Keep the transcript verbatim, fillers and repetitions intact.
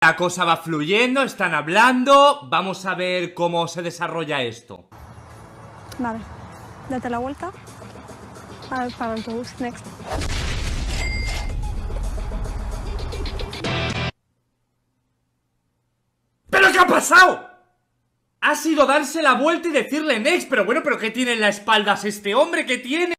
La cosa va fluyendo, están hablando. Vamos a ver cómo se desarrolla esto. Vale, date la vuelta. A ver, para el autobús, next. ¿Pero qué ha pasado? Ha sido darse la vuelta y decirle next. Pero bueno, ¿pero qué tiene en la espalda este hombre? ¿Qué tiene?